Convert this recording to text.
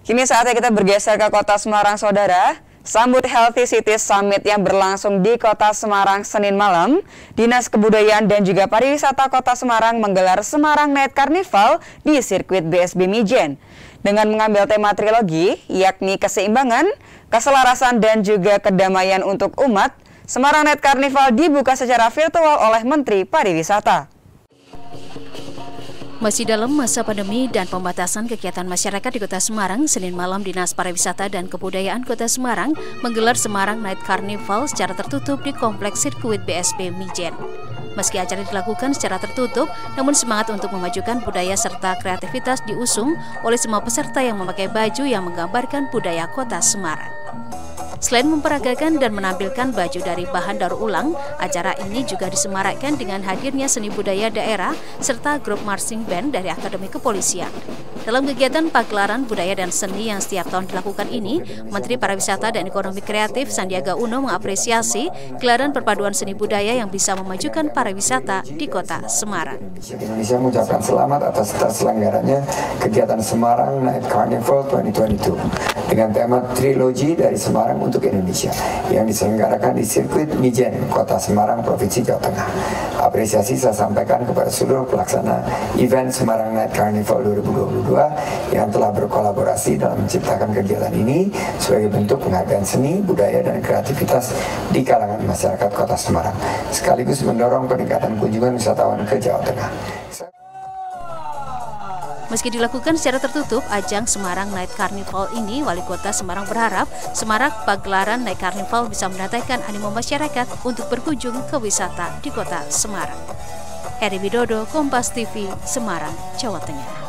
Kini saatnya kita bergeser ke Kota Semarang, Saudara. Sambut Healthy Cities Summit yang berlangsung di Kota Semarang Senin malam, Dinas Kebudayaan dan juga Pariwisata Kota Semarang menggelar Semarang Night Carnival di sirkuit BSB Mijen. Dengan mengambil tema trilogi, yakni keseimbangan, keselarasan dan juga kedamaian untuk umat, Semarang Night Carnival dibuka secara virtual oleh Menteri Pariwisata. Masih dalam masa pandemi dan pembatasan kegiatan masyarakat di Kota Semarang, Senin malam Dinas Pariwisata dan Kebudayaan Kota Semarang menggelar Semarang Night Carnival secara tertutup di Kompleks Sirkuit BSB Mijen. Meski acara dilakukan secara tertutup, namun semangat untuk memajukan budaya serta kreativitas diusung oleh semua peserta yang memakai baju yang menggambarkan budaya Kota Semarang. Selain memperagakan dan menampilkan baju dari bahan daur ulang, acara ini juga disemarakkan dengan hadirnya seni budaya daerah serta grup marching band dari Akademi Kepolisian. Dalam kegiatan pagelaran budaya dan seni yang setiap tahun dilakukan ini, Menteri Pariwisata dan Ekonomi Kreatif Sandiaga Uno mengapresiasi gelaran perpaduan seni budaya yang bisa memajukan pariwisata di Kota Semarang. Indonesia mengucapkan selamat atas terselenggaranya kegiatan Semarang Night Carnival 2022 dengan tema trilogi dari Semarang untuk Indonesia yang diselenggarakan di sirkuit Mijen, Kota Semarang, Provinsi Jawa Tengah. Apresiasi saya sampaikan kepada seluruh pelaksana event Semarang Night Carnival 2022 yang telah berkolaborasi dalam menciptakan kegiatan ini sebagai bentuk penghargaan seni, budaya, dan kreativitas di kalangan masyarakat Kota Semarang, sekaligus mendorong peningkatan kunjungan wisatawan ke Jawa Tengah. Meski dilakukan secara tertutup, ajang Semarang Night Carnival ini, Wali Kota Semarang berharap semarak pagelaran Night Carnival bisa mendatangkan animo masyarakat untuk berkunjung ke wisata di Kota Semarang. Heri Widodo, Kompas TV, Semarang, Jawa Tengah.